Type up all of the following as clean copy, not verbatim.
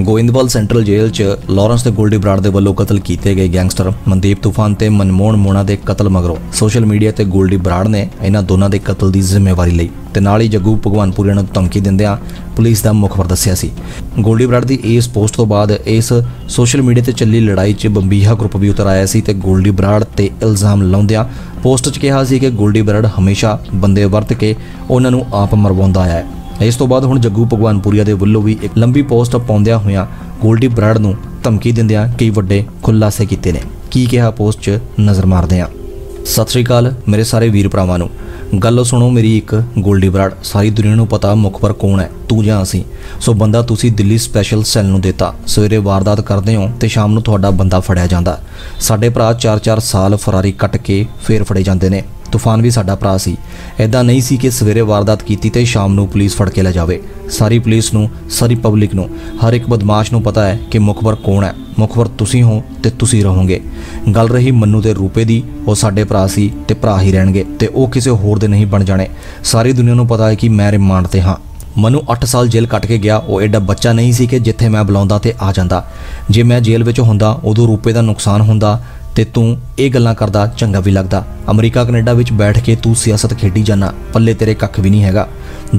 Goindwal central jail च लॉरेंस ते गोल्डी बराड़ दे वल्लों कतल किए गए गैंगस्टर मनदीप तूफान ते मनमोहन मोना दे कतल मगरों सोशल मीडिया ते गोल्डी बराड़ ने इन्हां दोनां दे कतल दी जिम्मेवारी लई ते नाल ही जग्गू भगवानपुरिया नूं धमकी दिंदिआं पुलिस दा मुखबर दस्सिआ सी। गोल्डी बराड़ दी इस पोस्ट तो बाद इस सोशल मीडिया ते चली लड़ाई च बंबीहा ग्रुप भी उतर आया सी ते गोल्डी बराड़ ते इल्जाम लाउंदिआं पोस्ट च कहा सी कि गोल्डी बराड़ हमेशा बंदे वरत के उन्हां नूं आप मरवाउंदा आया है। इस तो बाद हुण जग्गू भगवानपुरिया दे वल्लों भी एक लंबी पोस्ट पाउंदिआं होइआं गोल्डी बराड़ नूं धमकी दिंदिआं कई वड्डे खुलासे कीते ने। की कहा पोस्ट च नज़र मारदे आं। सत श्री अकाल मेरे सारे वीर भरावां नूं। गल सुणो मेरी एक गोल्डी बराड़ सारी दुनिया नूं पता मुखबर कौन है तू जां असीं। सो बंदा तुसीं दिल्ली स्पैशल सैल नूं देता सवेरे वारदात करदे हो ते शाम नूं तुहाडा बंदा फड़िया जांदा। साडे भरा 4-4 साल फरारी कट के फेर फड़े जांदे ने। तूफान भी साडा भरा सी। इदां नहीं सी कि सवेरे वारदात कीती ते शाम नूं पुलिस फड़ के ले जावे। सारी पुलिस नूं सारी पब्लिक नूं हर एक बदमाश नूं पता है कि मुखबर कौन है। मुखबर तुसीं हो ते तुसीं रहोगे। गल रही मन्नू ते रूपे दी वो साडे भरा सी ते भरा ही रहणगे ते वो किसी होर दे नहीं बन जाने। सारी दुनिया नूं पता है कि मैं रिमांड ते हाँ। मनु 8 साल जेल कट के गया वो एडा बच्चा नहीं सी कि जिथे मैं बुलाउंदा ते आ जांदा। जे मैं जेल विच हुंदा उदों रूपे दा नुकसान हुंदा ते तू ये गल्लां करदा चंगा भी लगदा। अमरीका कनेडा विच बैठ के तू सियासत खेडी जाना पल्ले तेरे कख भी नहीं हैगा।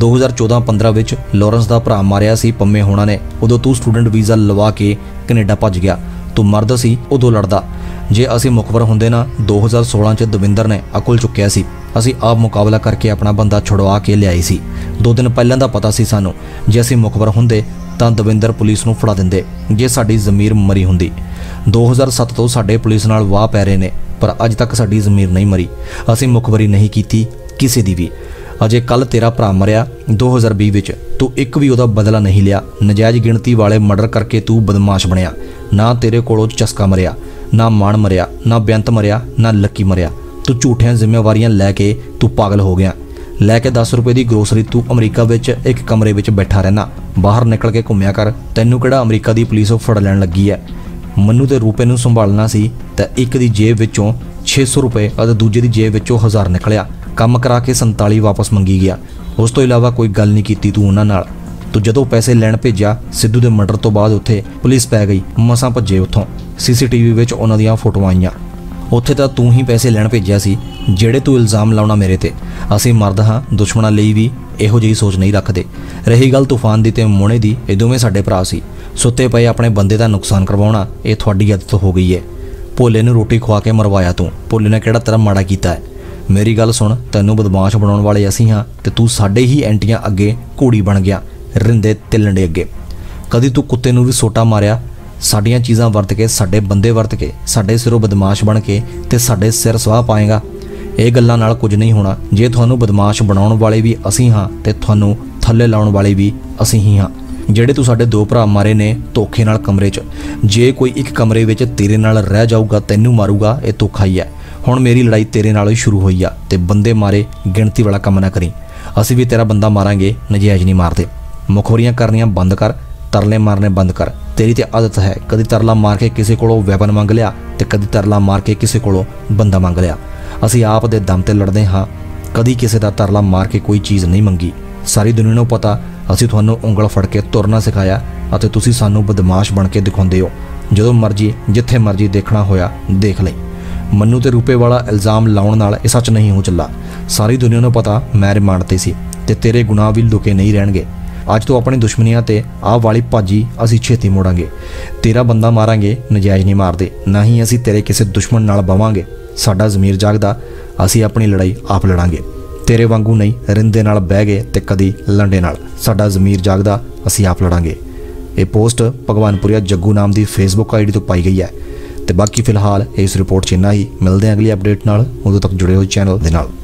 2014-15 विच लॉरेंस दा भरा मारिया सी पम्मे होना ने उदों तू स्टूडेंट वीज़ा लवा के कनेडा भज गया। तू मर्द सी उदों लड़दा। जे असीं मुखबर हुंदे ना 2016 च दविंदर ने अकुल चुक्या सी। असीं आप मुकाबला करके अपना बंदा छुड़वा के लियाई सी। 2 दिन पहलां दा पता सी सानूं जे असीं मुखबर हुंदे तां दविंदर पुलिस नूं फड़ा दिंदे जे साडी ज़मीर मरी हुंदी। 2007 तो साडे पुलिस नाल वाह पै रहे ने पर अज तक साडी ज़मीर नहीं मरी। असीं मुखबरी नहीं कीती किसी दी भी। अजे कल तेरा भरा मरिया 2020 विच तू एक भी उहदा बदला नहीं लिया। नजायज़ गिणती वाले मर्डर करके तू बदमाश बनया। ना तेरे कोलों चस्का मरिया ना मान मरिया ना बेअंत मरिया ना लक्की मरिया। तू झूठियां जिम्मेवारियां लैके तू पागल हो गया। लैके 10 रुपए की ग्रोसरी तू अमरीका विच एक कमरे विच बैठा रहना। बाहर निकल के घुम्या कर। तैनू किहड़ा अमरीका की पुलिस फड़ लैण लगी है। मन्नू ते रूपे नूं संभालना सी ते एक दी जेब विचों 600 रुपए और दूजे दी जेब विचों 1000 निकलिया। काम करा के 47 वापस मंगी गया। उस तो इलावा कोई गल नहीं कीती तू उन्हां नाल। तू जदों पैसे लैण भेजिया सिद्धू दे मर्डर तो बाद उत्थे पुलिस पै गई। मसां भज्जे उत्थों। CCTV विच उन्हां दीआं फोटोआं आईयां। उत्थे तां तू ही पैसे लैण भेजिया सी ਜਿਹੜੇ तू इल्ज़ाम लाउणा मेरे ते। असीं मर्द हाँ दुश्मणां लई भी इहो ਜਿਹੀ सोच नहीं रखते। रही गल तूफान दी ते मोहने दी ये दोवें साडे भरा सी। सुते पे अपने बंदे का नुकसान करवाउणा ये तुहाडी आदत हो गई है। भोले नूं रोटी खुआ के मरवाया तू। भोले ने किहड़ा तेरा माड़ा कीता है। मेरी गल सुन तैनूं बदमाश बनाउण वाले असीं हाँ ते तू साडे ही एंटियां अगे घोड़ी बन गया रिंदे तिलंडे अगे। कदी तू कुत्ते नूं भी सोटा मारिया साडियां चीज़ां वरत के साडे बंदे वरत के साडे सिरों बदमाश बन के ते साडे सिर स्वाह पाएगा। ये गल्लां नाल कुछ नहीं होना। जे तुहानूं बदमाश बनाउण वाले भी असीं हाँ ते तुहानूं थल्ले लाउण वाले भी असीं ही हाँ। ਜਿਹੜੇ तू साडे 2 भरा मारे ने धोखे नाल कमरे च। जे कोई एक कमरे विच तेरे नाल रह जाऊगा तैनूं मारूगा ये धोखा ही है। हुण मेरी लड़ाई तेरे नाल ही शुरू होई आ ते बंदे मारे गिणती वाला काम ना करी। असीं भी तेरा बंदा मारांगे नजायज़ नहीं मारते। मुखबरियां करनियां बंद कर तरले मारने बंद कर। तेरी ते आदत है कदी तरला मार के किसी कोलों वैपन मंग लिया ते कदी तरला मार के किसी कोलों बंदा मंग लिया। असीं आप दे दम ते लड़दे हाँ कदी किसी दा तरला मार के कोई चीज़ नहीं मंगी। सारी दुनिया नूं पता असीं तुहानूं उंगल फड़ के तुरना सिखाया अते तुसीं सानूं बदमाश बन के दिखाउंदे हो। जदों मर्जी जिथे मर्जी देखना होया देख लई। मन्नू ते रूपे वाला इल्ज़ाम लाउण नाल इह सच नहीं हो चला। सारी दुनिया नूं पता मैं रिमांड ते सी ते तेरे गुनाह भी लुके नहीं रहणगे। अज तो अपनी दुश्मनियां ते आह वाली भाजी असीं छेती मोड़ांगे। तेरा बंदा मारांगे नजायज़ नहीं मारदे ना ही असीं तेरे किसी दुश्मन नाल बवांगे। साडा ज़मीर जागदा असीं अपनी लड़ाई आप लड़ांगे। तेरे वांगू नहीं रिंदे नाल बह गए ते कदी लंडे नाल। साडा ज़मीर जागदा असीं आप लड़ांगे। ये पोस्ट भगवानपुरिया जग्गू नाम की फेसबुक ID तो पाई गई है। तो बाकी फिलहाल इस रिपोर्ट च इन्ना ही। मिलते हैं अगली अपडेट नाल। उदों तक जुड़े हो चैनल दे नाल।